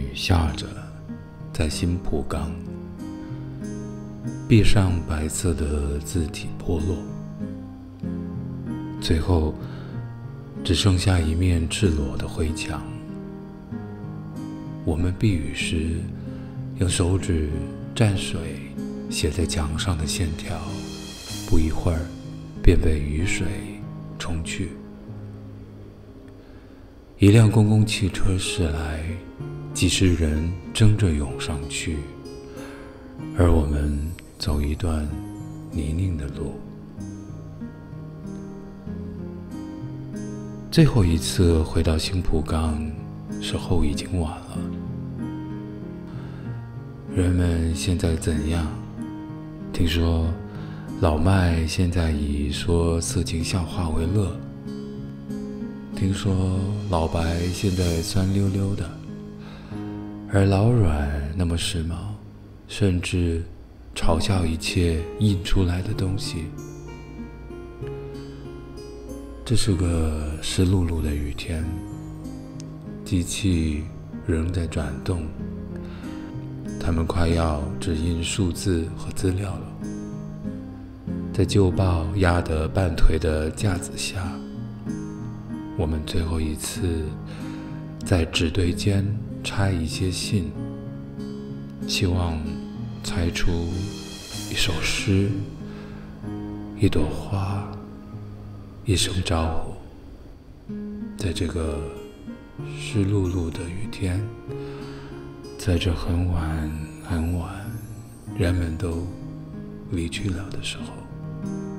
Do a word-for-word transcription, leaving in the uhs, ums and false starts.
下着，在新蒲岗，壁上白色的字体脱落，最后只剩下一面赤裸的灰墙。我们避雨时，用手指蘸水写在墙上的线条，不一会儿便被雨水冲去。一辆公共汽车驶来，几十人争着涌上去，而我们走一段泥泞的路。最后一次回到新蒲岗时候已经晚了。人们现在怎样？听说老麦现在以说色情笑话为乐，听说老白现在酸溜溜的，而老阮那么时髦，甚至嘲笑一切印出来的东西。这是个湿漉漉的雨天，机器仍在转动，他们快要只印数字和资料了。在旧报压得半腿的架子下，我们最后一次在纸堆间拆一些信，希望猜出一首诗，一朵花，一声招呼。在这个湿漉漉的雨天，在这很晚很晚人们都离去了的时候，